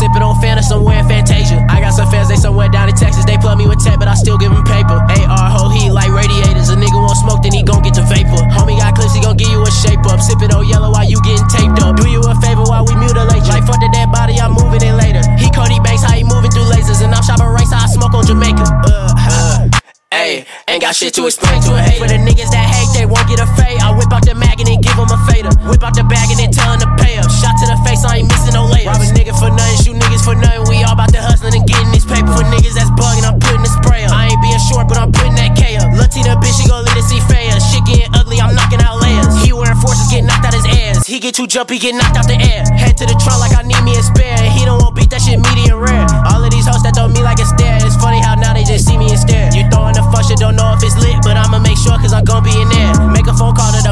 sipping on Fanta somewhere in Fantasia. I got some fans, they somewhere down in Texas. They plug me with tech, but I still give them paper. AR, whole heat like radiators. A nigga want smoke, then he gon' get the vapor. Homie got clips, he gon' give you a shape up. Sippin' old yellow while you getting taped up. Do you a favor while we mutilate you. Like fuck the dead body, I'm moving in later. He Cody Banks, how he moving through lasers. And I'm shopping rice, how I smoke on Jamaica. Ayy, ain't got shit to explain to a hater. For the niggas that hate, they won't get a fade. I whip out the mag and then give them a fader. Whip out the bag and then tell them to pay up. Shot to the face, I ain't missing no layers. Rob a nigga for nothing, shoot niggas for nothing. We all about the hustling and getting this paper. For niggas that's bugging, I'm putting the spray up. I ain't being short, but I'm putting that K up. Latina bitch, she gon' lead us see fair. Shit getting ugly, I'm knocking out layers. He wearing forces, get knocked out his ass. He get too jumpy, get knocked out the air. Head to the trunk like I need me a spare. And he don't want beat, that shit medium rare. All of these hoes that throw me like a stare. It's funny how now they just see me and stare. You throwing the fuck shit, don't know if it's lit, but I'ma make sure cause I'm gon' be in there. Make a phone call to